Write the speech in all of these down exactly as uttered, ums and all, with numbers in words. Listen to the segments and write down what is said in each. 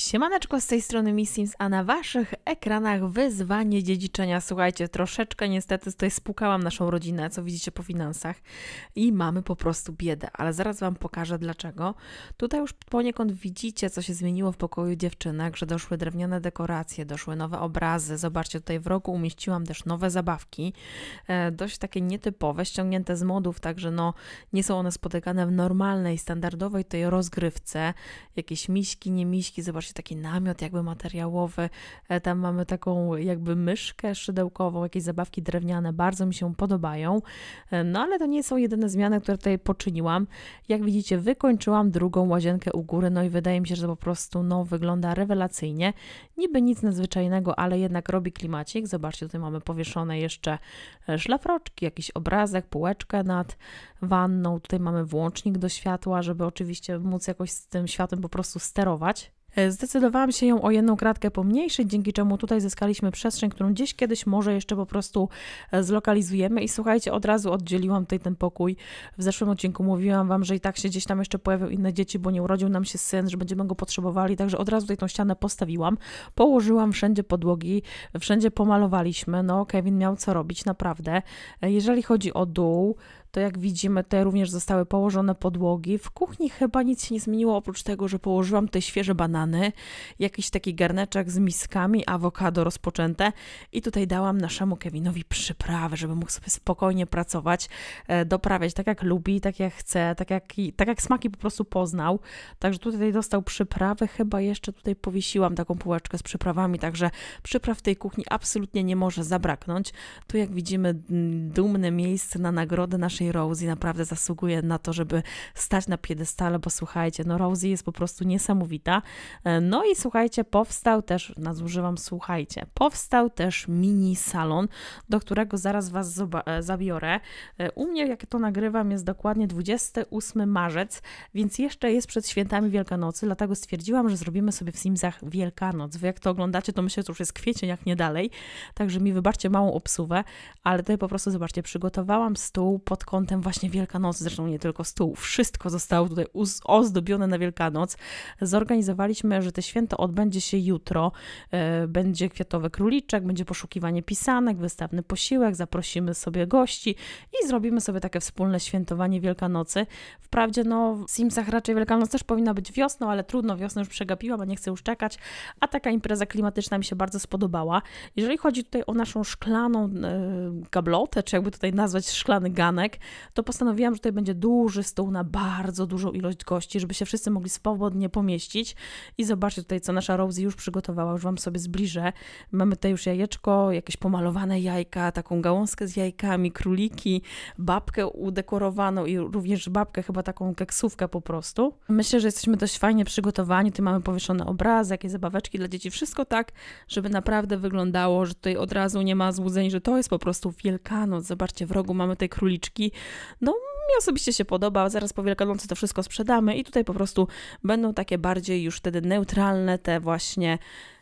Siemaneczko, z tej strony Miss Sims, a na waszych ekranach wyzwanie dziedziczenia. Słuchajcie, troszeczkę niestety tutaj spłukałam naszą rodzinę, co widzicie po finansach i mamy po prostu biedę, ale zaraz wam pokażę dlaczego. Tutaj już poniekąd widzicie, co się zmieniło w pokoju dziewczynek, że doszły drewniane dekoracje, doszły nowe obrazy. Zobaczcie, tutaj w rogu umieściłam też nowe zabawki, e, dość takie nietypowe, ściągnięte z modów, także no nie są one spotykane w normalnej, standardowej tej rozgrywce. Jakieś miśki, nie miśki, zobaczcie, taki namiot jakby materiałowy, tam mamy taką jakby myszkę szydełkową, jakieś zabawki drewniane, bardzo mi się podobają, no ale to nie są jedyne zmiany, które tutaj poczyniłam. Jak widzicie, wykończyłam drugą łazienkę u góry, no i wydaje mi się, że po prostu no wygląda rewelacyjnie, niby nic nadzwyczajnego, ale jednak robi klimacik. Zobaczcie, tutaj mamy powieszone jeszcze szlafroczki, jakiś obrazek, półeczkę nad wanną, tutaj mamy włącznik do światła, żeby oczywiście móc jakoś z tym światłem po prostu sterować. Zdecydowałam się ją o jedną kratkę pomniejszyć, dzięki czemu tutaj zyskaliśmy przestrzeń, którą gdzieś kiedyś może jeszcze po prostu zlokalizujemy. I słuchajcie, od razu oddzieliłam tutaj ten pokój. W zeszłym odcinku mówiłam wam, że i tak się gdzieś tam jeszcze pojawią inne dzieci, bo nie urodził nam się syn, że będziemy go potrzebowali, także od razu tutaj tą ścianę postawiłam. Położyłam wszędzie podłogi, wszędzie pomalowaliśmy. No, Kevin miał co robić, naprawdę. Jeżeli chodzi o dół, to jak widzimy, tutaj również zostały położone podłogi. W kuchni chyba nic się nie zmieniło, oprócz tego, że położyłam tutaj świeże banany, jakiś taki garneczek z miskami, awokado rozpoczęte i tutaj dałam naszemu Kevinowi przyprawy, żeby mógł sobie spokojnie pracować, doprawiać tak jak lubi, tak jak chce, tak jak, tak jak smaki po prostu poznał. Także tutaj dostał przyprawy, chyba jeszcze tutaj powiesiłam taką półeczkę z przyprawami, także przypraw w tej kuchni absolutnie nie może zabraknąć. Tu jak widzimy, dumne miejsce na nagrodę naszej Rosie, naprawdę zasługuje na to, żeby stać na piedestale, bo słuchajcie, no Rosie jest po prostu niesamowita. No i słuchajcie, powstał też, nadużywam, słuchajcie, powstał też mini salon, do którego zaraz was zabiorę. U mnie, jak to nagrywam, jest dokładnie dwudziesty ósmy marzec, więc jeszcze jest przed świętami Wielkanocy, dlatego stwierdziłam, że zrobimy sobie w Simsach Wielkanoc. Wy jak to oglądacie, to myślę, że to już jest kwiecień, jak nie dalej, także mi wybaczcie małą obsuwę, ale tutaj po prostu, zobaczcie, przygotowałam stół pod kątem właśnie Wielkanocy, zresztą nie tylko stół, wszystko zostało tutaj ozdobione na Wielkanoc. Zorganizowaliśmy, że to święto odbędzie się jutro, e, będzie kwiatowy króliczek, będzie poszukiwanie pisanek, wystawny posiłek, zaprosimy sobie gości i zrobimy sobie takie wspólne świętowanie Wielkanocy. Wprawdzie no w Simsach raczej Wielkanoc też powinna być wiosną, ale trudno, wiosnę już przegapiłam, a nie chcę już czekać, a taka impreza klimatyczna mi się bardzo spodobała. Jeżeli chodzi tutaj o naszą szklaną e, gablotę, czy jakby tutaj nazwać szklany ganek, to postanowiłam, że tutaj będzie duży stół na bardzo dużą ilość gości, żeby się wszyscy mogli swobodnie pomieścić. I zobaczcie tutaj, co nasza Rosie już przygotowała, już wam sobie zbliżę. Mamy tutaj już jajeczko, jakieś pomalowane jajka, taką gałązkę z jajkami, króliki, babkę udekorowaną i również babkę, chyba taką keksówkę po prostu. Myślę, że jesteśmy dość fajnie przygotowani. Tu mamy powieszone obrazy, jakieś zabaweczki dla dzieci, wszystko tak, żeby naprawdę wyglądało, że tutaj od razu nie ma złudzeń, że to jest po prostu Wielkanoc. Zobaczcie, w rogu mamy tej króliczki. No, mi osobiście się podoba, zaraz po Wielkanocy to wszystko sprzedamy i tutaj po prostu będą takie bardziej już wtedy neutralne te właśnie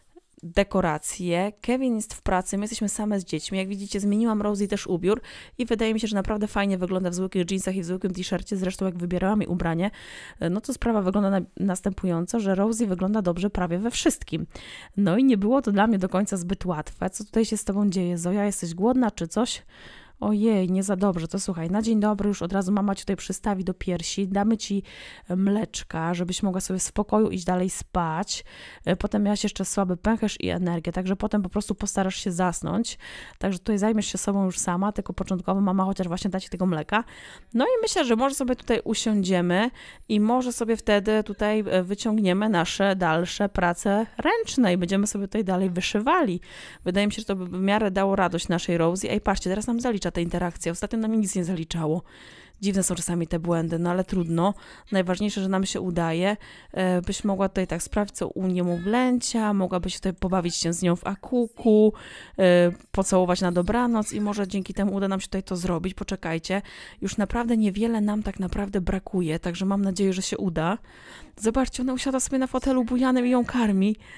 dekoracje. Kevin jest w pracy, my jesteśmy same z dziećmi. Jak widzicie, zmieniłam Rosie też ubiór i wydaje mi się, że naprawdę fajnie wygląda w zwykłych jeansach i w zwykłym t-shircie. Zresztą jak wybierałam jej ubranie, no to sprawa wygląda na, następująco, że Rosie wygląda dobrze prawie we wszystkim. No i nie było to dla mnie do końca zbyt łatwe. Co tutaj się z tobą dzieje, Zoja? Jesteś głodna czy coś? Ojej, nie za dobrze, to słuchaj, na dzień dobry już od razu mama ci tutaj przystawi do piersi, damy ci mleczka, żebyś mogła sobie w spokoju iść dalej spać, potem miałaś jeszcze słaby pęcherz i energię, także potem po prostu postarasz się zasnąć, także tutaj zajmiesz się sobą już sama, tylko początkowo mama chociaż właśnie da ci tego mleka. No i myślę, że może sobie tutaj usiądziemy i może sobie wtedy tutaj wyciągniemy nasze dalsze prace ręczne i będziemy sobie tutaj dalej wyszywali. Wydaje mi się, że to by w miarę dało radość naszej Rosie. Ej, patrzcie, teraz nam zalicza ta interakcja. Ostatnio nam nic nie zaliczało. Dziwne są czasami te błędy, no ale trudno. Najważniejsze, że nam się udaje. E, byś mogła tutaj tak sprawdzić, co u niemowlęcia, mogłabyś tutaj pobawić się z nią w akuku, e, pocałować na dobranoc i może dzięki temu uda nam się tutaj to zrobić. Poczekajcie, już naprawdę niewiele nam tak naprawdę brakuje, także mam nadzieję, że się uda. Zobaczcie, ona usiada sobie na fotelu bujanym i ją karmi.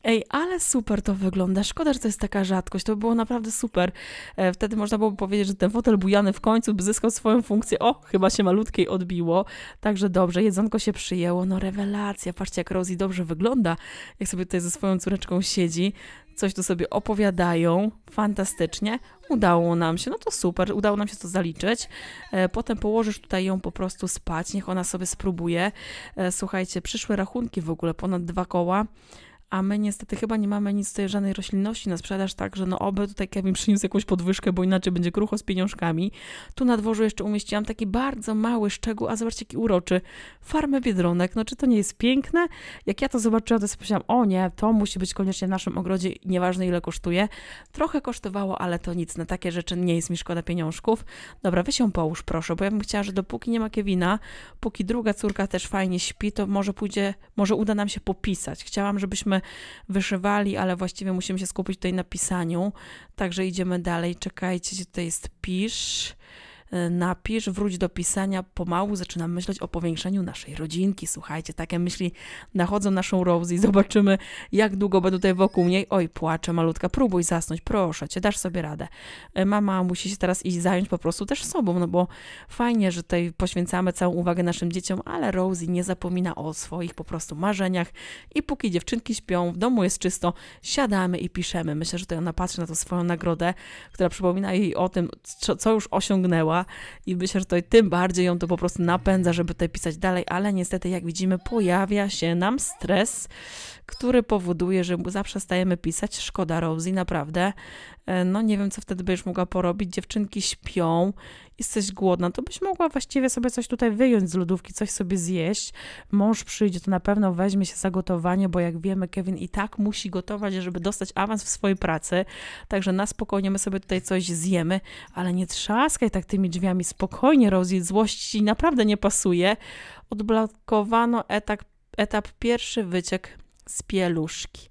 Ej, ale super to wygląda. Szkoda, że to jest taka rzadkość. To by było naprawdę super. E, wtedy można byłoby powiedzieć, że ten fotel bujany w końcu by zyskał swoją funkcję. O, chyba się malutkiej odbiło. Także dobrze, jedzonko się przyjęło. No rewelacja. Patrzcie, jak Rosie dobrze wygląda, jak sobie tutaj ze swoją córeczką siedzi. Coś tu sobie opowiadają. Fantastycznie. Udało nam się. No to super. Udało nam się to zaliczyć. E, potem położysz tutaj ją po prostu spać. Niech ona sobie spróbuje. E, słuchajcie, przyszły rachunki w ogóle. Ponad dwa koła. A my niestety chyba nie mamy nic tutaj, żadnej roślinności na sprzedaż, także no oby tutaj Kevin przyniósł jakąś podwyżkę, bo inaczej będzie krucho z pieniążkami. Tu na dworzu jeszcze umieściłam taki bardzo mały szczegół, a zobaczcie jaki uroczy. Farmę biedronek, no czy to nie jest piękne? Jak ja to zobaczyłam, to sobie pomyślałam, o nie, to musi być koniecznie w naszym ogrodzie, nieważne ile kosztuje. Trochę kosztowało, ale to nic, na takie rzeczy nie jest mi szkoda pieniążków. Dobra, weź ją połóż proszę, bo ja bym chciała, że dopóki nie ma Kevina, póki druga córka też fajnie śpi, to może pójdzie, może uda nam się popisać. Chciałam, żebyśmy wyszywali, ale właściwie musimy się skupić tutaj na pisaniu. Także idziemy dalej. Czekajcie, tutaj jest pisz. Napisz, wróć do pisania, pomału zaczynam myśleć o powiększeniu naszej rodzinki. Słuchajcie, takie myśli nachodzą naszą Rosie. Zobaczymy, jak długo będę tutaj wokół niej. Oj, płacze malutka, próbuj zasnąć, proszę cię, dasz sobie radę. Mama musi się teraz iść zająć po prostu też sobą, no bo fajnie, że tutaj poświęcamy całą uwagę naszym dzieciom, ale Rosie nie zapomina o swoich po prostu marzeniach i póki dziewczynki śpią, w domu jest czysto, siadamy i piszemy. Myślę, że tutaj ona patrzy na tą swoją nagrodę, która przypomina jej o tym, co, co już osiągnęła. I myślę, że to tym bardziej ją to po prostu napędza, żeby tutaj pisać dalej, ale niestety jak widzimy pojawia się nam stres, który powoduje, że zawsze stajemy pisać. Szkoda Rosie, naprawdę. No nie wiem, co wtedy będziesz mogła porobić. Dziewczynki śpią, jesteś głodna, to byś mogła właściwie sobie coś tutaj wyjąć z lodówki, coś sobie zjeść. Mąż przyjdzie, to na pewno weźmie się za gotowanie, bo jak wiemy, Kevin i tak musi gotować, żeby dostać awans w swojej pracy. Także na spokojnie my sobie tutaj coś zjemy, ale nie trzaskaj tak tymi drzwiami. Spokojnie, Rosie, złość ci naprawdę nie pasuje. Odblokowano etap, etap pierwszy, wyciek z pieluszki.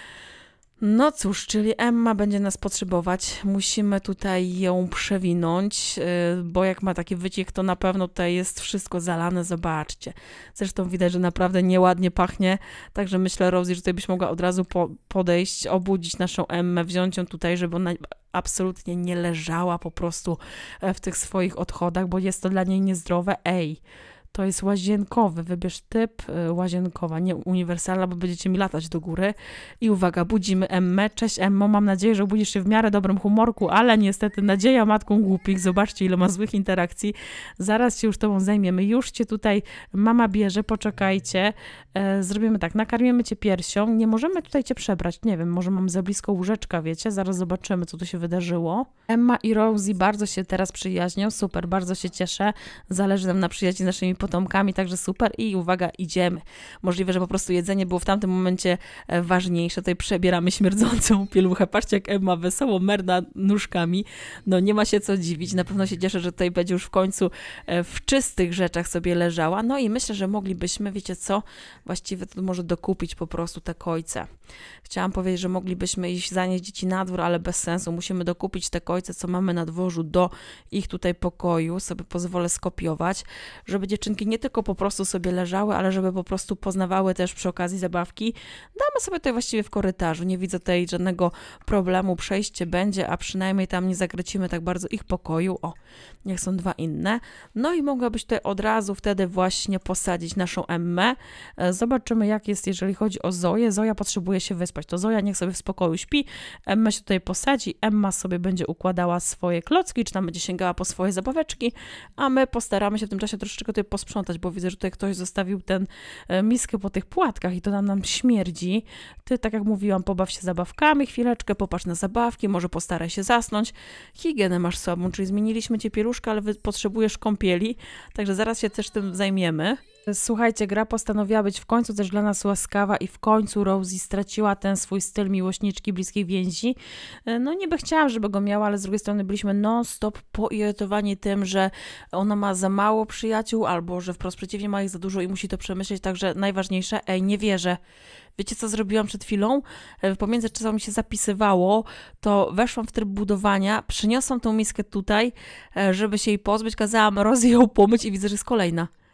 No cóż, czyli Emma będzie nas potrzebować, musimy tutaj ją przewinąć, bo jak ma taki wyciek, to na pewno tutaj jest wszystko zalane, zobaczcie. Zresztą widać, że naprawdę nieładnie pachnie, także myślę, Rosie, że tutaj byś mogła od razu po podejść, obudzić naszą Emmę, wziąć ją tutaj, żeby ona absolutnie nie leżała po prostu w tych swoich odchodach, bo jest to dla niej niezdrowe. Ej! To jest łazienkowy, wybierz typ łazienkowa, nie uniwersalna, bo będziecie mi latać do góry. I uwaga, budzimy Emmę. Cześć Emmo, mam nadzieję, że budzisz się w miarę dobrym humorku, ale niestety nadzieja matką głupich. Zobaczcie, ile ma złych interakcji. Zaraz się już tobą zajmiemy. Już cię tutaj mama bierze, poczekajcie. E, zrobimy tak, nakarmimy cię piersią. Nie możemy tutaj cię przebrać, nie wiem, może mam za blisko łóżeczka, wiecie? Zaraz zobaczymy, co tu się wydarzyło. Emma i Rosie bardzo się teraz przyjaźnią, super, bardzo się cieszę. Zależy nam na przyjaźni z naszymi potomkami, także super i uwaga, idziemy. Możliwe, że po prostu jedzenie było w tamtym momencie ważniejsze. Tutaj przebieramy śmierdzącą pieluchę. Patrzcie, jak Emma wesoło merda nóżkami. No nie ma się co dziwić. Na pewno się cieszę, że tutaj będzie już w końcu w czystych rzeczach sobie leżała. No i myślę, że moglibyśmy, wiecie co, właściwie to może dokupić po prostu te kojce. Chciałam powiedzieć, że moglibyśmy iść zanieść dzieci na dwór, ale bez sensu. Musimy dokupić te kojce, co mamy na dworzu do ich tutaj pokoju. Sobie pozwolę skopiować, żeby dziewczynki nie tylko po prostu sobie leżały, ale żeby po prostu poznawały też przy okazji zabawki. Damy sobie tutaj właściwie w korytarzu. Nie widzę tutaj żadnego problemu. Przejście będzie, a przynajmniej tam nie zakrycimy tak bardzo ich pokoju. O, niech są dwa inne. No i mogłabyś tutaj od razu wtedy właśnie posadzić naszą Emmę. Zobaczymy, jak jest, jeżeli chodzi o Zoję. Zoja potrzebuje się wyspać. To Zoja niech sobie w spokoju śpi. Emma się tutaj posadzi. Emma sobie będzie układała swoje klocki, czy tam będzie sięgała po swoje zabaweczki, a my postaramy się w tym czasie troszeczkę tutaj posprzątać, bo widzę, że tutaj ktoś zostawił tę miskę po tych płatkach i to nam, nam śmierdzi. Ty, tak jak mówiłam, pobaw się zabawkami chwileczkę, popatrz na zabawki, może postaraj się zasnąć. Higienę masz słabą, czyli zmieniliśmy cię pieluszkę, ale potrzebujesz kąpieli, także zaraz się też tym zajmiemy. Słuchajcie, gra postanowiła być w końcu też dla nas łaskawa i w końcu Rosie straciła ten swój styl miłośniczki bliskiej więzi. No niby chciałam, żeby go miała, ale z drugiej strony byliśmy non-stop poirytowani tym, że ona ma za mało przyjaciół albo że wprost przeciwnie ma ich za dużo i musi to przemyśleć, także najważniejsze, ej, nie wierzę. Wiecie, co zrobiłam przed chwilą? Pomiędzy czasem mi się zapisywało, to weszłam w tryb budowania, przyniosłam tą miskę tutaj, żeby się jej pozbyć, kazałam Rosie ją pomyć i widzę, że jest kolejna.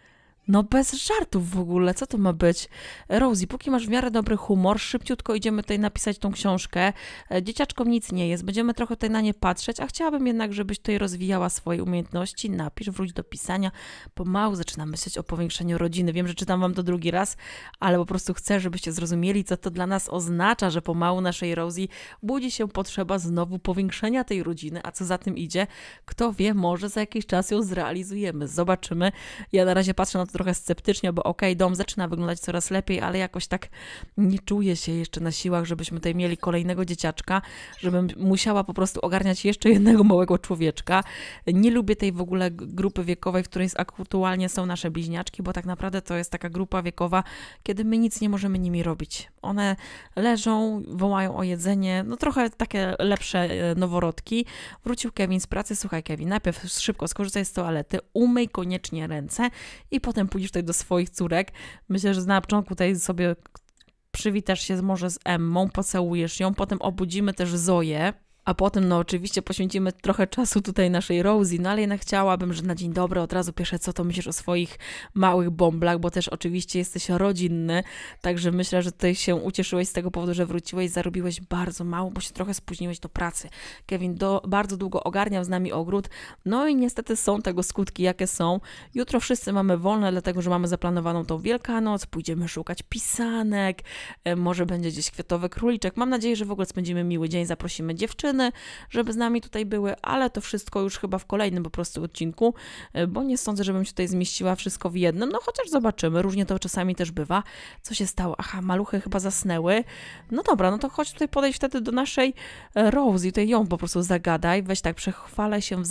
No bez żartów w ogóle, co to ma być? Rosie, póki masz w miarę dobry humor, szybciutko idziemy tutaj napisać tą książkę. Dzieciaczkom nic nie jest, będziemy trochę tutaj na nie patrzeć, a chciałabym jednak, żebyś tutaj rozwijała swoje umiejętności. Napisz, wróć do pisania. Pomału zaczynam myśleć o powiększeniu rodziny. Wiem, że czytam wam to drugi raz, ale po prostu chcę, żebyście zrozumieli, co to dla nas oznacza, że pomału naszej Rosie budzi się potrzeba znowu powiększenia tej rodziny, a co za tym idzie, kto wie, może za jakiś czas ją zrealizujemy. Zobaczymy. Ja na razie patrzę na to trochę sceptycznie, bo okej, okay, dom zaczyna wyglądać coraz lepiej, ale jakoś tak nie czuję się jeszcze na siłach, żebyśmy tutaj mieli kolejnego dzieciaczka, żebym musiała po prostu ogarniać jeszcze jednego małego człowieczka. Nie lubię tej w ogóle grupy wiekowej, w której aktualnie są nasze bliźniaczki, bo tak naprawdę to jest taka grupa wiekowa, kiedy my nic nie możemy nimi robić. One leżą, wołają o jedzenie, no trochę takie lepsze noworodki. Wrócił Kevin z pracy, słuchaj Kevin, najpierw szybko skorzystaj z toalety, umyj koniecznie ręce i potem pójdziesz tutaj do swoich córek. Myślę, że na początku tutaj sobie przywitasz się może z Emmą, pocałujesz ją, potem obudzimy też Zoję, a potem no oczywiście poświęcimy trochę czasu tutaj naszej Rosie, no ale jednak chciałabym, że na dzień dobry od razu pierwsze co to myślisz o swoich małych bąblach, bo też oczywiście jesteś rodzinny, także myślę, że tutaj się ucieszyłeś z tego powodu, że wróciłeś, zarobiłeś bardzo mało, bo się trochę spóźniłeś do pracy. Kevin do, bardzo długo ogarniał z nami ogród, no i niestety są tego skutki, jakie są. Jutro wszyscy mamy wolne, dlatego, że mamy zaplanowaną tą Wielkanoc, pójdziemy szukać pisanek, może będzie gdzieś kwiatowy króliczek. Mam nadzieję, że w ogóle spędzimy miły dzień, zaprosimy dziewczyny, żeby z nami tutaj były, ale to wszystko już chyba w kolejnym po prostu odcinku, bo nie sądzę, żebym się tutaj zmieściła wszystko w jednym, no chociaż zobaczymy, różnie to czasami też bywa. Co się stało? Aha, maluchy chyba zasnęły. No dobra, no to chodź tutaj podejść wtedy do naszej Rosie, tutaj ją po prostu zagadaj, weź tak, przechwalę się w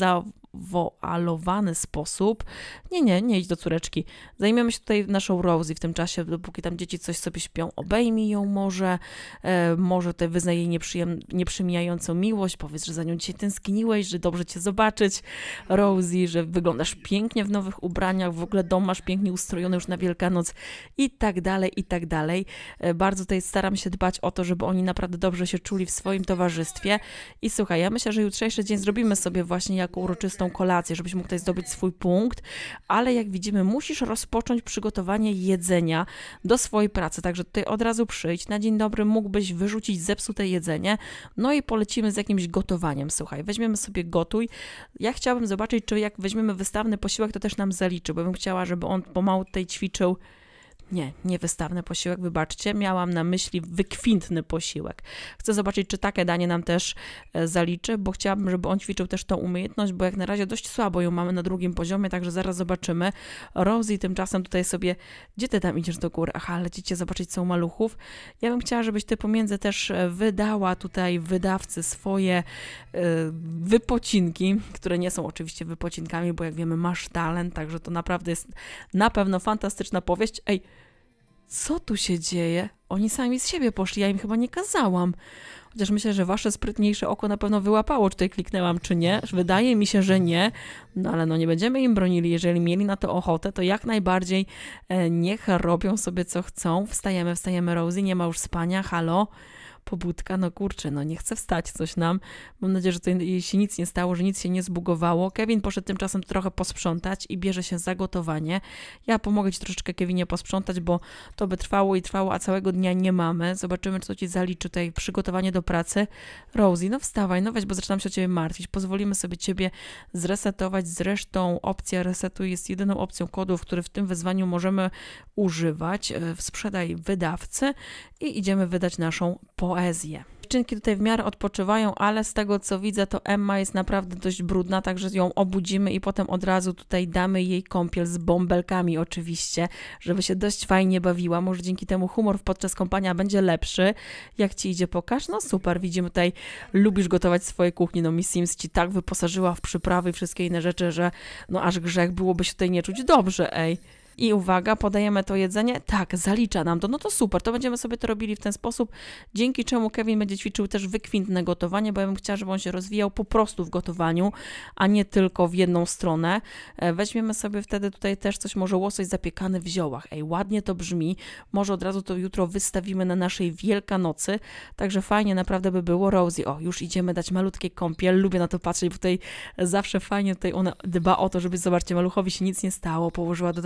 zawoalowany sposób. Nie, nie, nie idź do córeczki. Zajmiemy się tutaj naszą Rosie w tym czasie, dopóki tam dzieci coś sobie śpią, obejmij ją może, e, może tutaj wyznaj jej nieprzyjem, nieprzymijającą miłość, powiedz, że za nią dzisiaj tęskniłeś, że dobrze cię zobaczyć, Rosie, że wyglądasz pięknie w nowych ubraniach, w ogóle dom masz pięknie ustrojony już na Wielkanoc i tak dalej, i tak dalej. E, bardzo tutaj staram się dbać o to, żeby oni naprawdę dobrze się czuli w swoim towarzystwie i słuchaj, ja myślę, że jutrzejszy dzień zrobimy sobie właśnie jako uroczystą kolację, żebyś mógł tutaj zdobyć swój punkt, ale jak widzimy, musisz rozpocząć przygotowanie jedzenia do swojej pracy, także tutaj od razu przyjdź, na dzień dobry mógłbyś wyrzucić zepsute jedzenie, no i polecimy z jakimś gotowaniem, słuchaj, weźmiemy sobie gotuj, ja chciałabym zobaczyć, czy jak weźmiemy wystawny posiłek, to też nam zaliczy, bo bym chciała, żeby on pomału tutaj ćwiczył. Nie, nie wystawny posiłek, wybaczcie, miałam na myśli wykwintny posiłek. Chcę zobaczyć, czy takie danie nam też e, zaliczy, bo chciałabym, żeby on ćwiczył też tą umiejętność, bo jak na razie dość słabo ją mamy na drugim poziomie, także zaraz zobaczymy. Rosie tymczasem tutaj sobie, gdzie ty tam idziesz do góry? Aha, lecicie zobaczyć co u maluchów. Ja bym chciała, żebyś ty pomiędzy też wydała tutaj wydawcy swoje e, wypocinki, które nie są oczywiście wypocinkami, bo jak wiemy masz talent, także to naprawdę jest na pewno fantastyczna powieść. Ej, co tu się dzieje? Oni sami z siebie poszli, ja im chyba nie kazałam. Chociaż myślę, że wasze sprytniejsze oko na pewno wyłapało, czy tutaj kliknęłam, czy nie. Wydaje mi się, że nie. No ale no nie będziemy im bronili. Jeżeli mieli na to ochotę, to jak najbardziej e, niech robią sobie co chcą. Wstajemy, wstajemy Rosie, nie ma już spania, halo. Pobudka, no kurczę, no nie chce wstać coś nam. Mam nadzieję, że tutaj jej się nic nie stało, że nic się nie zbugowało. Kevin poszedł tymczasem trochę posprzątać i bierze się za gotowanie. Ja pomogę ci troszeczkę, Kevinie, posprzątać, bo to by trwało i trwało, a całego dnia nie mamy. Zobaczymy, co ci zaliczy tutaj przygotowanie do pracy. Rosie, no wstawaj, no weź, bo zaczynam się o ciebie martwić. Pozwolimy sobie ciebie zresetować. Zresztą opcja resetu jest jedyną opcją kodów, które w tym wyzwaniu możemy używać. Sprzedaj wydawcy i idziemy wydać naszą poezję. Dziewczynki tutaj w miarę odpoczywają, ale z tego co widzę, to Emma jest naprawdę dość brudna, także ją obudzimy i potem od razu tutaj damy jej kąpiel z bąbelkami oczywiście, żeby się dość fajnie bawiła. Może dzięki temu humor podczas kąpania będzie lepszy. Jak ci idzie, pokaż? No super, widzimy tutaj, lubisz gotować swoje kuchni, no Miss Sims ci tak wyposażyła w przyprawy i wszystkie inne rzeczy, że no aż grzech byłoby się tutaj nie czuć dobrze, ej. I uwaga, podajemy to jedzenie, tak, zalicza nam to, no to super, to będziemy sobie to robili w ten sposób, dzięki czemu Kevin będzie ćwiczył też wykwintne gotowanie, bo ja bym chciała, żeby on się rozwijał po prostu w gotowaniu, a nie tylko w jedną stronę. Weźmiemy sobie wtedy tutaj też coś, może łosoś zapiekany w ziołach, ej, ładnie to brzmi, może od razu to jutro wystawimy na naszej Wielkanocy, także fajnie naprawdę by było. Rosie, o, już idziemy dać malutkie kąpiel, lubię na to patrzeć, bo tutaj zawsze fajnie tutaj ona dba o to, żeby, zobaczcie, maluchowi się nic nie stało, położyła dodatkową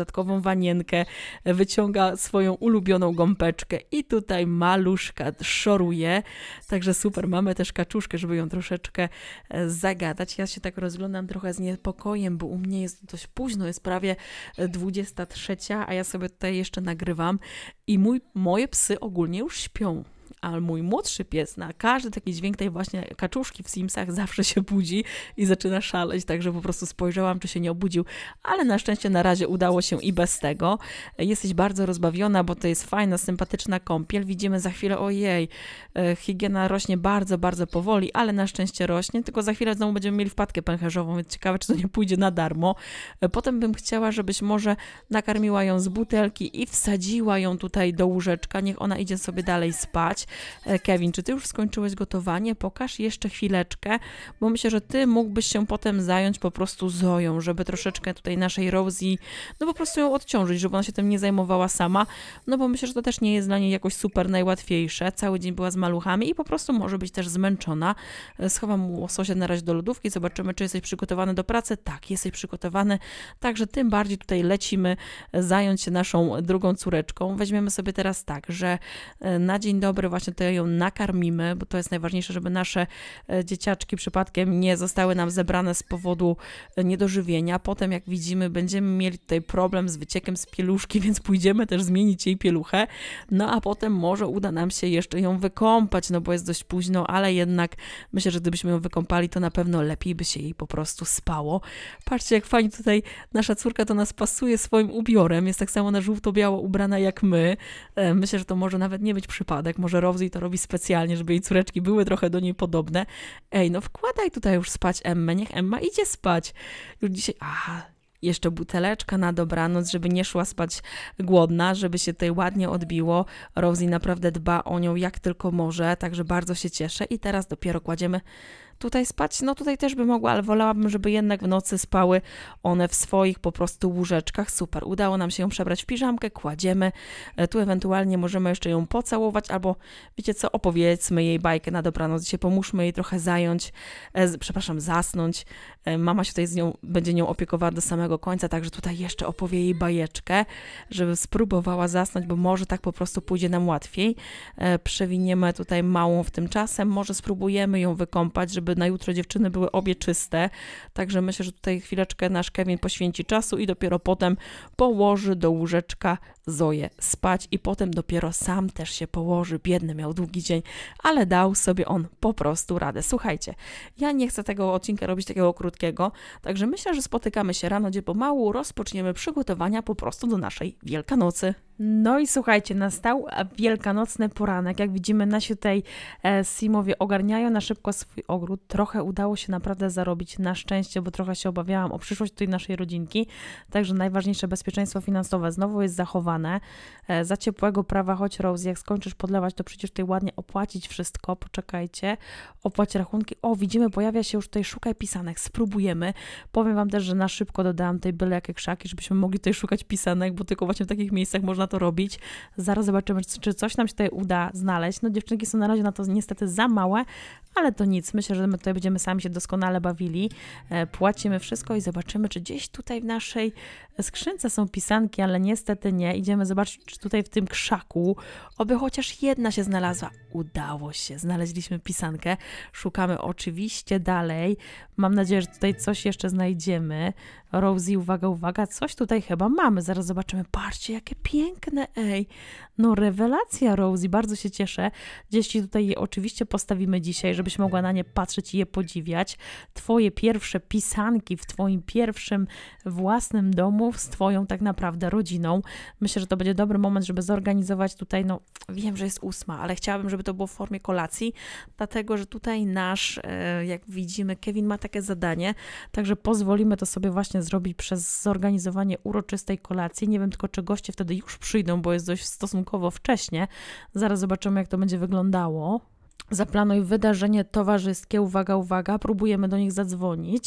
wanienkę, wyciąga swoją ulubioną gąbeczkę i tutaj maluszka szoruje, także super, mamy też kaczuszkę, żeby ją troszeczkę zagadać. Ja się tak rozglądam trochę z niepokojem, bo u mnie jest dość późno, jest prawie dwudziesta trzecia, a ja sobie tutaj jeszcze nagrywam i mój, moje psy ogólnie już śpią. A mój młodszy pies na każdy taki dźwięk tej właśnie kaczuszki w Simsach zawsze się budzi i zaczyna szaleć, także po prostu spojrzałam, czy się nie obudził, ale na szczęście na razie udało się i bez tego. Jesteś bardzo rozbawiona, bo to jest fajna, sympatyczna kąpiel. Widzimy za chwilę, ojej, higiena rośnie bardzo, bardzo powoli, ale na szczęście rośnie, tylko za chwilę znowu będziemy mieli wpadkę pęcherzową, więc ciekawe, czy to nie pójdzie na darmo. Potem bym chciała, żebyś może nakarmiła ją z butelki i wsadziła ją tutaj do łóżeczka, niech ona idzie sobie dalej spać. Kevin, czy ty już skończyłeś gotowanie? Pokaż jeszcze chwileczkę, bo myślę, że ty mógłbyś się potem zająć po prostu Zoją, żeby troszeczkę tutaj naszej Rosie, no po prostu ją odciążyć, żeby ona się tym nie zajmowała sama, no bo myślę, że to też nie jest dla niej jakoś super najłatwiejsze. Cały dzień była z maluchami i po prostu może być też zmęczona. Schowam łososia na razie do lodówki, zobaczymy, czy jesteś przygotowany do pracy. Tak, jesteś przygotowany, także tym bardziej tutaj lecimy zająć się naszą drugą córeczką. Weźmiemy sobie teraz tak, że na dzień dobry właśnie tutaj ją nakarmimy, bo to jest najważniejsze, żeby nasze dzieciaczki przypadkiem nie zostały nam zebrane z powodu niedożywienia. Potem, jak widzimy, będziemy mieli tutaj problem z wyciekiem z pieluszki, więc pójdziemy też zmienić jej pieluchę. No a potem może uda nam się jeszcze ją wykąpać, no bo jest dość późno, ale jednak myślę, że gdybyśmy ją wykąpali, to na pewno lepiej by się jej po prostu spało. Patrzcie, jak fajnie tutaj nasza córka to nas pasuje swoim ubiorem. Jest tak samo na żółto-biało ubrana jak my. Myślę, że to może nawet nie być przypadek. Może Rosie to robi specjalnie, żeby jej córeczki były trochę do niej podobne. Ej, no wkładaj tutaj już spać Emmę, niech Emma idzie spać. Już dzisiaj, aha, jeszcze buteleczka na dobranoc, żeby nie szła spać głodna, żeby się tutaj ładnie odbiło. Rosie naprawdę dba o nią jak tylko może, także bardzo się cieszę. I teraz dopiero kładziemy tutaj spać, no tutaj też by mogła, ale wolałabym, żeby jednak w nocy spały one w swoich po prostu łóżeczkach. Super, udało nam się ją przebrać w piżamkę, kładziemy, tu ewentualnie możemy jeszcze ją pocałować, albo wiecie co, opowiedzmy jej bajkę na dobranoc, dzisiaj pomóżmy jej trochę zająć, e, przepraszam, zasnąć. E, mama się tutaj z nią, będzie nią opiekowała do samego końca, także tutaj jeszcze opowie jej bajeczkę, żeby spróbowała zasnąć, bo może tak po prostu pójdzie nam łatwiej. E, przewiniemy tutaj małą w tym czasem, może spróbujemy ją wykąpać, żeby na jutro dziewczyny były obie czyste, także myślę, że tutaj chwileczkę nasz Kevin poświęci czasu i dopiero potem położy do łóżeczka Zoję spać i potem dopiero sam też się położy. Biedny, miał długi dzień, ale dał sobie on po prostu radę. Słuchajcie, ja nie chcę tego odcinka robić takiego krótkiego, także myślę, że spotykamy się rano, gdzie pomału rozpoczniemy przygotowania po prostu do naszej Wielkanocy. No i słuchajcie, nastał wielkanocny poranek. Jak widzimy, nasi tutaj e, Simowie ogarniają na szybko swój ogród. Trochę udało się naprawdę zarobić, na szczęście, bo trochę się obawiałam o przyszłość tutaj naszej rodzinki. Także najważniejsze bezpieczeństwo finansowe znowu jest zachowane. E, za ciepłego prawa, choć Rosie, jak skończysz podlewać, to przecież tutaj ładnie opłacić wszystko. Poczekajcie, opłać rachunki. O, widzimy, pojawia się już tutaj szukaj pisanek. Spróbujemy. Powiem wam też, że na szybko dodałam tutaj byle jakie krzaki, żebyśmy mogli tutaj szukać pisanek, bo tylko właśnie w takich miejscach można to robić. Zaraz zobaczymy, czy coś nam się tutaj uda znaleźć. No dziewczynki są na razie na to niestety za małe, ale to nic. Myślę, że my tutaj będziemy sami się doskonale bawili. E, płacimy wszystko i zobaczymy, czy gdzieś tutaj w naszej skrzynce są pisanki, ale niestety nie. Idziemy zobaczyć, czy tutaj w tym krzaku oby chociaż jedna się znalazła. Udało się. Znaleźliśmy pisankę. Szukamy oczywiście dalej. Mam nadzieję, że tutaj coś jeszcze znajdziemy. Rosie, uwaga, uwaga, coś tutaj chyba mamy. Zaraz zobaczymy. Patrzcie, jakie piękne, ej. No rewelacja, Rosie, bardzo się cieszę. Gdzieś ci tutaj je oczywiście postawimy dzisiaj, żebyś mogła na nie patrzeć i je podziwiać. Twoje pierwsze pisanki w twoim pierwszym własnym domu z twoją tak naprawdę rodziną. Myślę, że to będzie dobry moment, żeby zorganizować tutaj, no wiem, że jest ósma, ale chciałabym, żeby to było w formie kolacji, dlatego, że tutaj nasz, jak widzimy, Kevin ma takie zadanie, także pozwolimy to sobie właśnie zrobić przez zorganizowanie uroczystej kolacji. Nie wiem tylko, czy goście wtedy już przyjdą, bo jest dość stosunkowo wcześnie. Zaraz zobaczymy, jak to będzie wyglądało. Zaplanuj wydarzenie towarzyskie. Uwaga, uwaga, próbujemy do nich zadzwonić.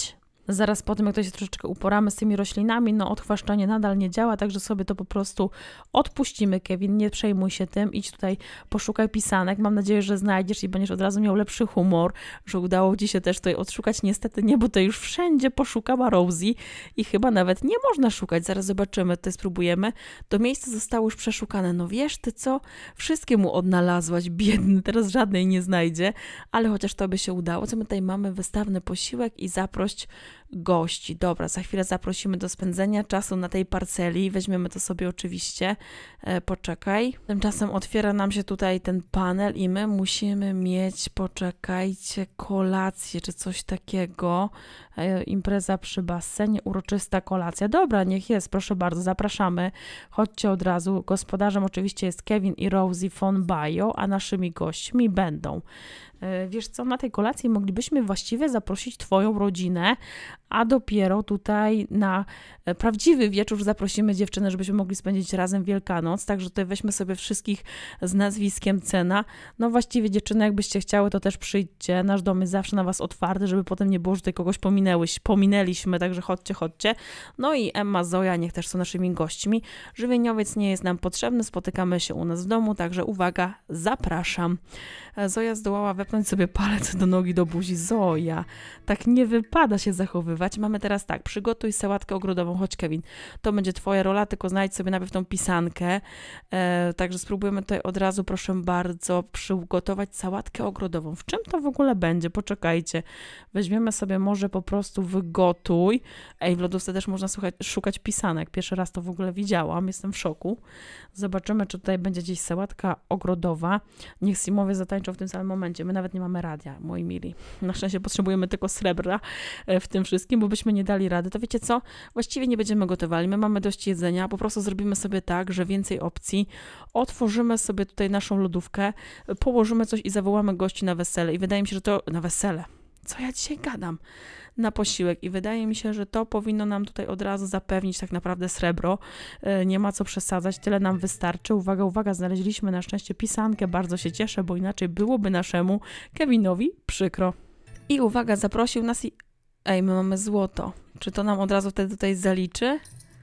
Zaraz po tym, jak to się troszeczkę uporamy z tymi roślinami, no odchwaszczanie nadal nie działa, także sobie to po prostu odpuścimy, Kevin, nie przejmuj się tym, idź tutaj, poszukaj pisanek, mam nadzieję, że znajdziesz i będziesz od razu miał lepszy humor, że udało Ci się też tutaj odszukać, niestety nie, bo to już wszędzie poszukała Rosie i chyba nawet nie można szukać, zaraz zobaczymy, tutaj spróbujemy, to miejsce zostało już przeszukane, no wiesz Ty co, wszystkie mu odnalazłaś, biedny, teraz żadnej nie znajdzie, ale chociaż to by się udało, co my tutaj mamy, wystawny posiłek i zaprość gości. Dobra, za chwilę zaprosimy do spędzenia czasu na tej parceli. Weźmiemy to sobie oczywiście. E, poczekaj. Tymczasem otwiera nam się tutaj ten panel i my musimy mieć, poczekajcie, kolację czy coś takiego. E, impreza przy basenie, uroczysta kolacja. Dobra, niech jest, proszę bardzo, zapraszamy. Chodźcie od razu. Gospodarzem oczywiście jest Kevin i Rosie von Bajo, a naszymi gośćmi będą. Wiesz co, na tej kolacji moglibyśmy właściwie zaprosić Twoją rodzinę, a dopiero tutaj na prawdziwy wieczór zaprosimy dziewczyny, żebyśmy mogli spędzić razem Wielkanoc, także tutaj weźmy sobie wszystkich z nazwiskiem Cena. No właściwie dziewczyny, jakbyście chciały, to też przyjdźcie, nasz dom jest zawsze na Was otwarty, żeby potem nie było, że tutaj kogoś pominęłyś, pominęliśmy, także chodźcie, chodźcie. No i Emma, Zoja, niech też są naszymi gośćmi. Żywieniowiec nie jest nam potrzebny, spotykamy się u nas w domu, także uwaga, zapraszam. Zoja zdołała wepnąć sobie palec do nogi, do buzi. Zoja, tak nie wypada się zachowywać. Mamy teraz tak, przygotuj sałatkę ogrodową. Chodź Kevin, to będzie Twoja rola, tylko znajdź sobie najpierw tą pisankę. E, także spróbujemy tutaj od razu, proszę bardzo, przygotować sałatkę ogrodową. W czym to w ogóle będzie? Poczekajcie. Weźmiemy sobie może po prostu wygotuj. Ej, w lodówce też można słuchać, szukać pisanek. Pierwszy raz to w ogóle widziałam, jestem w szoku. Zobaczymy, czy tutaj będzie gdzieś sałatka ogrodowa. Niech Simowie zatańczą w tym samym momencie. My nawet nie mamy radia, moi mili. Na szczęście potrzebujemy tylko srebra w tym wszystkim, bo byśmy nie dali rady. To wiecie co? Właściwie nie będziemy gotowali. My mamy dość jedzenia. Po prostu zrobimy sobie tak, że więcej opcji. Otworzymy sobie tutaj naszą lodówkę, położymy coś i zawołamy gości na wesele. I wydaje mi się, że to... Na wesele. Co ja dzisiaj gadam? Na posiłek i wydaje mi się, że to powinno nam tutaj od razu zapewnić tak naprawdę srebro. Nie ma co przesadzać, tyle nam wystarczy. Uwaga, uwaga, znaleźliśmy na szczęście pisankę, bardzo się cieszę, bo inaczej byłoby naszemu Kevinowi przykro. I uwaga, zaprosił nas i... Ej, my mamy złoto. Czy to nam od razu wtedy tutaj zaliczy?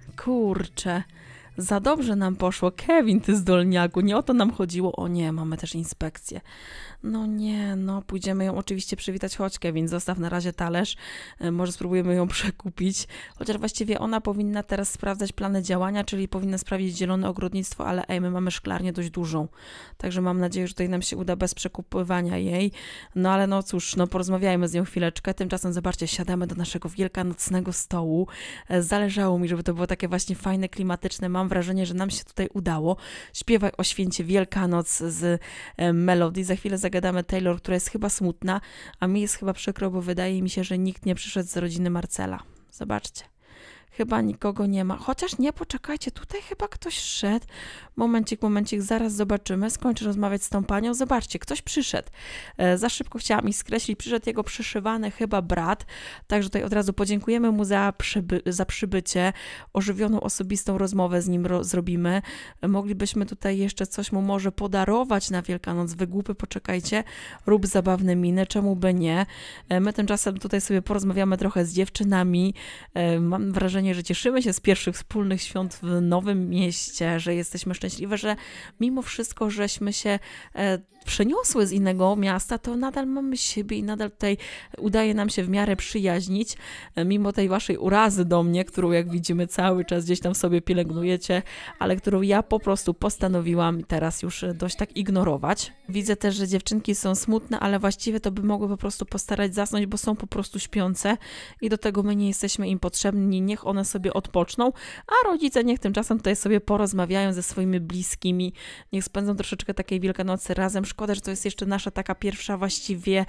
Kurczę. Za dobrze nam poszło. Kevin, ty zdolniaku, nie o to nam chodziło. O nie, mamy też inspekcję. No nie, no pójdziemy ją oczywiście przywitać. Chodź Kevin, zostaw na razie talerz. Może spróbujemy ją przekupić. Chociaż właściwie ona powinna teraz sprawdzać plany działania, czyli powinna sprawdzić zielone ogrodnictwo, ale ej, my mamy szklarnię dość dużą. Także mam nadzieję, że tutaj nam się uda bez przekupywania jej. No ale no cóż, no porozmawiajmy z nią chwileczkę. Tymczasem zobaczcie, siadamy do naszego wielkanocnego stołu. Zależało mi, żeby to było takie właśnie fajne, klimatyczne. Mam wrażenie, że nam się tutaj udało. Śpiewaj o święcie Wielkanoc z Melody. Za chwilę zagadamy Taylor, która jest chyba smutna, a mi jest chyba przykro, bo wydaje mi się, że nikt nie przyszedł z rodziny Marcela. Zobaczcie. Chyba nikogo nie ma. Chociaż nie, poczekajcie, tutaj chyba ktoś szedł. Momencik, momencik, zaraz zobaczymy. Skończę rozmawiać z tą panią. Zobaczcie, ktoś przyszedł. E, za szybko chciałam ich skreślić. Przyszedł jego przyszywany chyba brat. Także tutaj od razu podziękujemy mu za, przyby za przybycie. Ożywioną, osobistą rozmowę z nim zrobimy. E, moglibyśmy tutaj jeszcze coś mu może podarować na Wielkanoc. Wygłupy, poczekajcie. Rób zabawne miny, czemu by nie. E, my tymczasem tutaj sobie porozmawiamy trochę z dziewczynami. E, mam wrażenie, że cieszymy się z pierwszych wspólnych świąt w nowym mieście, że jesteśmy szczęśliwe, że mimo wszystko, żeśmy się e, przeniosły z innego miasta, to nadal mamy siebie i nadal tutaj udaje nam się w miarę przyjaźnić, e, mimo tej waszej urazy do mnie, którą jak widzimy cały czas gdzieś tam sobie pielęgnujecie, ale którą ja po prostu postanowiłam teraz już dość tak ignorować. Widzę też, że dziewczynki są smutne, ale właściwie to by mogły po prostu postarać zasnąć, bo są po prostu śpiące i do tego my nie jesteśmy im potrzebni, niech one sobie odpoczną, a rodzice niech tymczasem tutaj sobie porozmawiają ze swoimi bliskimi, niech spędzą troszeczkę takiej Wielkanocy razem. Szkoda, że to jest jeszcze nasza taka pierwsza właściwie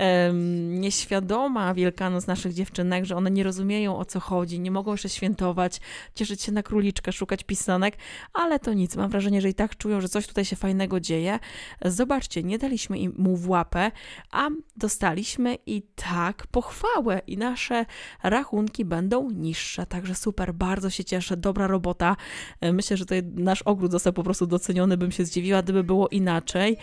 um, nieświadoma Wielkanoc naszych dziewczynek, że one nie rozumieją, o co chodzi, nie mogą jeszcze świętować, cieszyć się na króliczkę, szukać pisanek, ale to nic, mam wrażenie, że i tak czują, że coś tutaj się fajnego dzieje. Zobaczcie, nie daliśmy im mu w łapę, a dostaliśmy i tak pochwałę i nasze rachunki będą niższe, także super, bardzo się cieszę, dobra robota. Myślę, że tutaj nasz ogród został po prostu doceniony, bym się zdziwiła, gdyby było inaczej.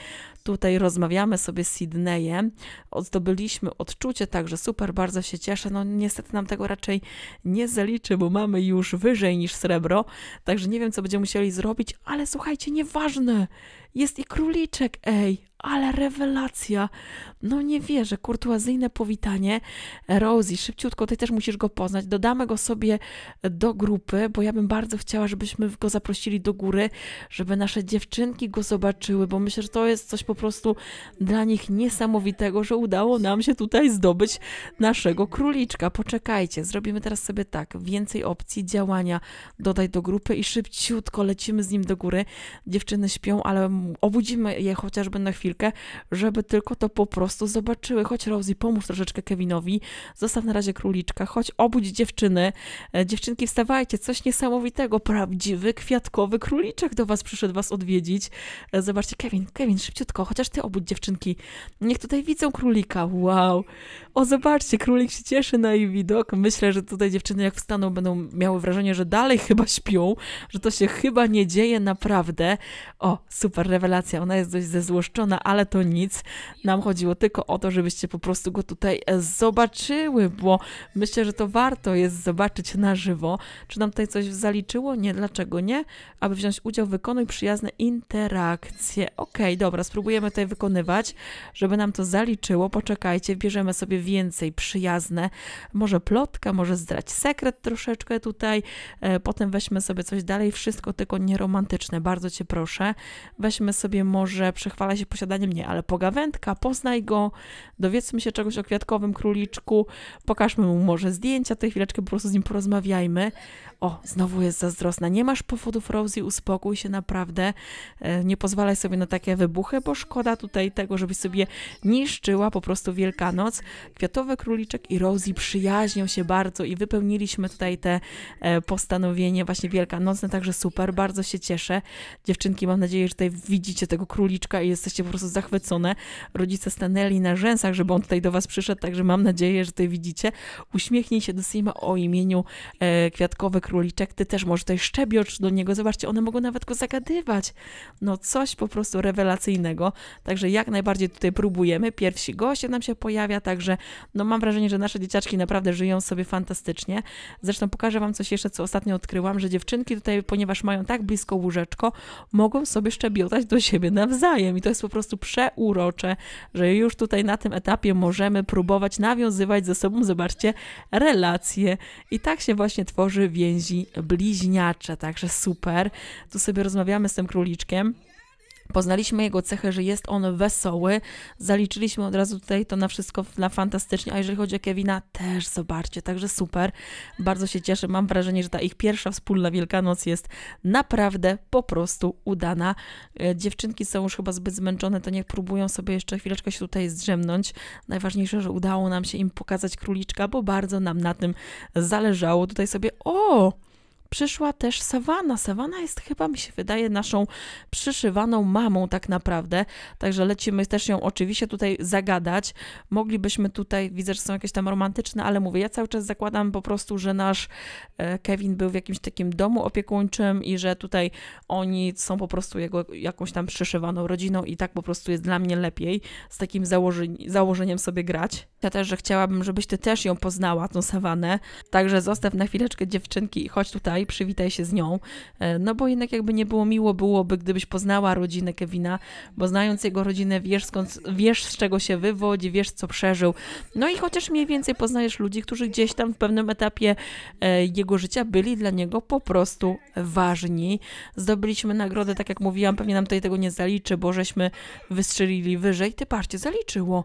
Tutaj rozmawiamy sobie z Sydneyem, zdobyliśmy odczucie, także super, bardzo się cieszę. No niestety nam tego raczej nie zaliczy, bo mamy już wyżej niż srebro, także nie wiem, co będziemy musieli zrobić, ale słuchajcie, nieważne, jest i króliczek, ej, ale rewelacja. No nie wierzę, kurtuazyjne powitanie. Rosie, szybciutko, ty też musisz go poznać. Dodamy go sobie do grupy, bo ja bym bardzo chciała, żebyśmy go zaprosili do góry, żeby nasze dziewczynki go zobaczyły, bo myślę, że to jest coś po prostu dla nich niesamowitego, że udało nam się tutaj zdobyć naszego króliczka. Poczekajcie, zrobimy teraz sobie tak, więcej opcji działania dodaj do grupy i szybciutko lecimy z nim do góry. Dziewczyny śpią, ale obudzimy je chociażby na chwilkę, żeby tylko to po prostu zobaczyły. Chodź Rosie, pomóż troszeczkę Kevinowi, zostaw na razie króliczka, chodź obudź dziewczyny. E, dziewczynki wstawajcie, coś niesamowitego, prawdziwy kwiatkowy króliczek do was przyszedł was odwiedzić. E, zobaczcie, Kevin, Kevin, szybciutko, chociaż ty obudź dziewczynki. Niech tutaj widzą królika, wow. O, zobaczcie, królik się cieszy na jej widok. Myślę, że tutaj dziewczyny jak wstaną będą miały wrażenie, że dalej chyba śpią, że to się chyba nie dzieje naprawdę. O, super rewelacja, ona jest dość zezłoszczona, ale to nic. Nam chodziło tylko o to, żebyście po prostu go tutaj zobaczyły, bo myślę, że to warto jest zobaczyć na żywo. Czy nam tutaj coś zaliczyło? Nie, dlaczego nie? Aby wziąć udział, wykonuj przyjazne interakcje. Okej, okay, dobra, spróbujemy tutaj wykonywać, żeby nam to zaliczyło. Poczekajcie, bierzemy sobie więcej przyjazne. Może plotka, może zdrać sekret troszeczkę tutaj. E, potem weźmy sobie coś dalej. Wszystko tylko nieromantyczne. Bardzo cię proszę. Weźmy sobie może przechwala się posiadaniem, nie, ale pogawędka, poznaj go, dowiedzmy się czegoś o kwiatkowym króliczku, pokażmy mu może zdjęcia, tej chwileczkę po prostu z nim porozmawiajmy. O, znowu jest zazdrosna. Nie masz powodów, Rosie, uspokój się naprawdę. E, nie pozwalaj sobie na takie wybuchy, bo szkoda tutaj tego, żebyś sobie niszczyła po prostu Wielkanoc. Kwiatowy króliczek i Rosie przyjaźnią się bardzo i wypełniliśmy tutaj te e, postanowienie właśnie wielkanocne, także super, bardzo się cieszę. Dziewczynki, mam nadzieję, że tutaj widzicie tego króliczka i jesteście po prostu zachwycone. Rodzice stanęli na rzęsach, żeby on tutaj do was przyszedł, także mam nadzieję, że tutaj widzicie. Uśmiechnij się do Sima o imieniu e, kwiatkowy króliczek. Ty też może tutaj szczebiocz do niego. Zobaczcie, one mogą nawet go zagadywać. No coś po prostu rewelacyjnego. Także jak najbardziej tutaj próbujemy. Pierwsi goście nam się pojawia, także no mam wrażenie, że nasze dzieciaczki naprawdę żyją sobie fantastycznie. Zresztą pokażę wam coś jeszcze, co ostatnio odkryłam, że dziewczynki tutaj, ponieważ mają tak blisko łóżeczko, mogą sobie szczebiotać do siebie nawzajem i to jest po prostu przeurocze, że już tutaj na tym etapie możemy próbować nawiązywać ze sobą, zobaczcie, relacje i tak się właśnie tworzy więzi bliźniacze, także super. Tu sobie rozmawiamy z tym króliczkiem. Poznaliśmy jego cechę, że jest on wesoły. Zaliczyliśmy od razu tutaj to na wszystko na fantastycznie. A jeżeli chodzi o Kevina, też zobaczcie, także super. Bardzo się cieszę. Mam wrażenie, że ta ich pierwsza wspólna Wielkanoc jest naprawdę po prostu udana. Dziewczynki są już chyba zbyt zmęczone, to niech próbują sobie jeszcze chwileczkę się tutaj zdrzemnąć. Najważniejsze, że udało nam się im pokazać króliczka, bo bardzo nam na tym zależało. Tutaj sobie, o! Przyszła też Sawana. Sawana jest chyba, mi się wydaje, naszą przyszywaną mamą tak naprawdę. Także lecimy też ją oczywiście tutaj zagadać. Moglibyśmy tutaj, widzę, że są jakieś tam romantyczne, ale mówię, ja cały czas zakładam po prostu, że nasz Kevin był w jakimś takim domu opiekuńczym i że tutaj oni są po prostu jego jakąś tam przyszywaną rodziną i tak po prostu jest dla mnie lepiej z takim założy założeniem sobie grać. Ja też, że chciałabym, żebyś ty też ją poznała, tą Sawanę. Także zostaw na chwileczkę dziewczynki i chodź tutaj, przywitaj się z nią, no bo jednak jakby nie było miło byłoby, gdybyś poznała rodzinę Kevina, bo znając jego rodzinę wiesz, skąd, wiesz z czego się wywodzi, wiesz co przeżył, no i chociaż mniej więcej poznajesz ludzi, którzy gdzieś tam w pewnym etapie e, jego życia byli dla niego po prostu ważni. Zdobyliśmy nagrodę, tak jak mówiłam, pewnie nam tutaj tego nie zaliczy, bo żeśmy wystrzelili wyżej. Ty patrzcie, zaliczyło.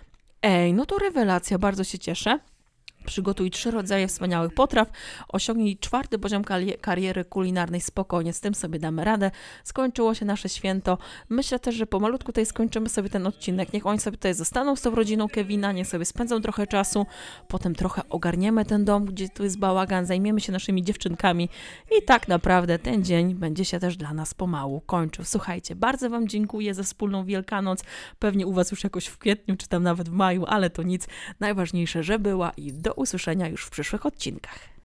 Ej, no to rewelacja, bardzo się cieszę. Przygotuj trzy rodzaje wspaniałych potraw, osiągnij czwarty poziom kariery kulinarnej spokojnie, z tym sobie damy radę. Skończyło się nasze święto. Myślę też, że pomalutku tutaj skończymy sobie ten odcinek. Niech oni sobie tutaj zostaną z tą rodziną Kevina, niech sobie spędzą trochę czasu, potem trochę ogarniemy ten dom, gdzie tu jest bałagan, zajmiemy się naszymi dziewczynkami i tak naprawdę ten dzień będzie się też dla nas pomału kończył. Słuchajcie, bardzo wam dziękuję za wspólną Wielkanoc. Pewnie u was już jakoś w kwietniu, czy tam nawet w maju, ale to nic. Najważniejsze, że była i do usłyszenia już w przyszłych odcinkach.